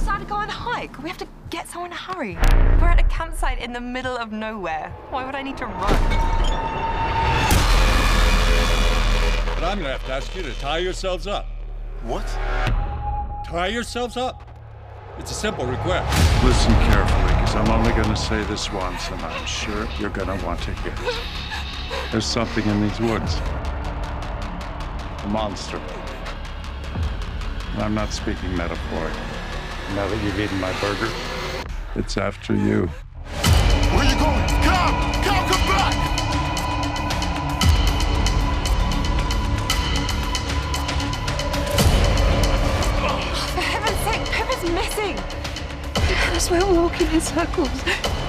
decided to go on a hike. We have to get somewhere in a hurry. We're at a campsite in the middle of nowhere. Why would I need to run? But I'm gonna have to ask you to tie yourselves up. What? Tie yourselves up. It's a simple request. Listen carefully, because I'm only going to say this once, and I'm sure you're going to want to hear it. There's something in these woods. A monster. And I'm not speaking metaphorically. Now that you've eaten my burger, it's after you. Where are you going? Come back! For heaven's sake, Pepper's missing. I swear we're walking in circles.